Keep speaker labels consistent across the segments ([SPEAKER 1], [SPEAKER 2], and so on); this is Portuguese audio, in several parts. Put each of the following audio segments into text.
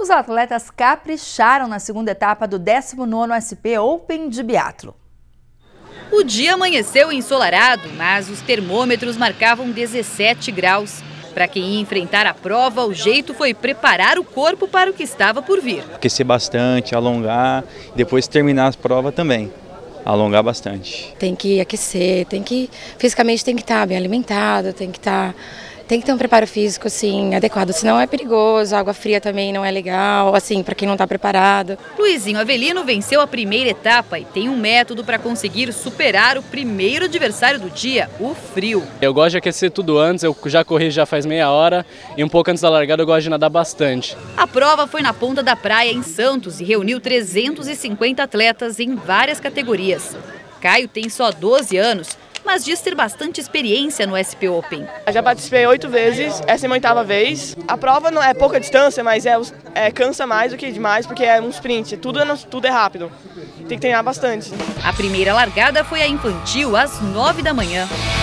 [SPEAKER 1] Os atletas capricharam na segunda etapa do 19º SP Open de biatlo.
[SPEAKER 2] O dia amanheceu ensolarado, mas os termômetros marcavam 17 graus. Para quem ia enfrentar a prova, o jeito foi preparar o corpo para o que estava por vir.
[SPEAKER 3] Aquecer bastante, alongar, depois terminar as provas também. Alongar bastante.
[SPEAKER 4] Tem que aquecer, fisicamente tem que estar bem alimentado, tem que ter um preparo físico assim, adequado, senão é perigoso, água fria também não é legal, assim, para quem não está preparado.
[SPEAKER 2] Luizinho Avelino venceu a primeira etapa e tem um método para conseguir superar o primeiro adversário do dia, o frio.
[SPEAKER 5] Eu gosto de aquecer tudo antes, eu já corri já faz meia hora e um pouco antes da largada eu gosto de nadar bastante.
[SPEAKER 2] A prova foi na Ponta da Praia, em Santos, e reuniu 350 atletas em várias categorias. Caio tem só 12 anos, mas diz ter bastante experiência no SP Open.
[SPEAKER 6] Eu já participei 8 vezes, essa é a minha 8ª vez. A prova não é pouca distância, mas cansa mais do que demais, porque é um sprint, tudo é rápido. Tem que treinar bastante.
[SPEAKER 2] A primeira largada foi a infantil, às 9 da manhã.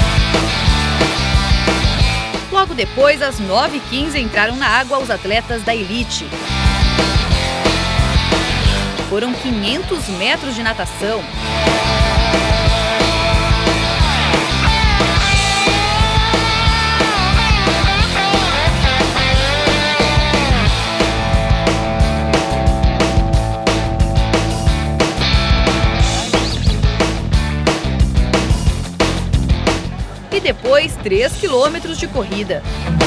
[SPEAKER 2] Logo depois, às 9h15, entraram na água os atletas da elite. Foram 500 metros de natação. E depois 3 quilômetros de corrida.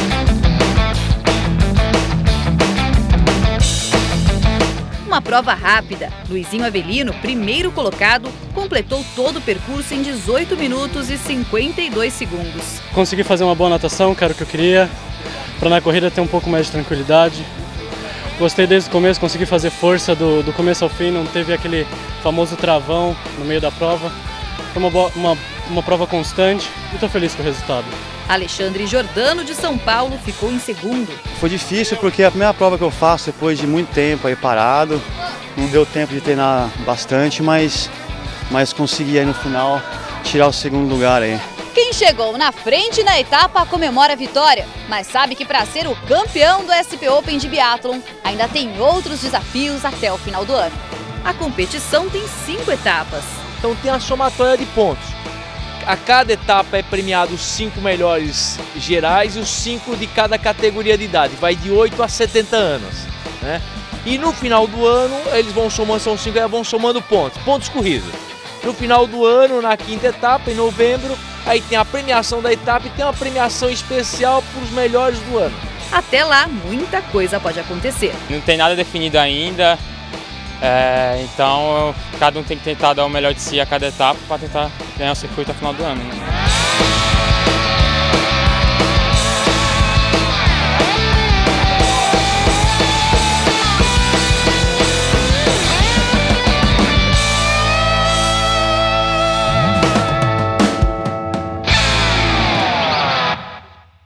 [SPEAKER 2] Uma prova rápida. Luizinho Avelino, primeiro colocado, completou todo o percurso em 18 minutos e 52 segundos.
[SPEAKER 5] Consegui fazer uma boa natação, que era o que eu queria, para na corrida ter um pouco mais de tranquilidade. Gostei desde o começo, consegui fazer força do começo ao fim, não teve aquele famoso travão no meio da prova. Foi uma prova constante e estou feliz com o resultado.
[SPEAKER 2] Alexandre Jordano, de São Paulo, ficou em segundo.
[SPEAKER 7] Foi difícil porque é a primeira prova que eu faço depois de muito tempo aí parado. Não deu tempo de treinar bastante, mas consegui aí no final tirar o segundo lugar aí.
[SPEAKER 2] Quem chegou na frente na etapa comemora a vitória, mas sabe que para ser o campeão do SP Open de biatlon ainda tem outros desafios até o final do ano. A competição tem 5 etapas.
[SPEAKER 8] Então tem a somatória de pontos. A cada etapa é premiado os 5 melhores gerais e os 5 de cada categoria de idade. Vai de 8 a 70 anos. Né? E no final do ano, eles vão somando, são 5, vão somando pontos corridos. No final do ano, na 5ª etapa, em novembro, aí tem a premiação da etapa e tem uma premiação especial para os melhores do ano.
[SPEAKER 2] Até lá, muita coisa pode acontecer.
[SPEAKER 9] Não tem nada definido ainda. Então cada um tem que tentar dar o melhor de si a cada etapa para tentar ganhar o circuito ao final do ano. Né?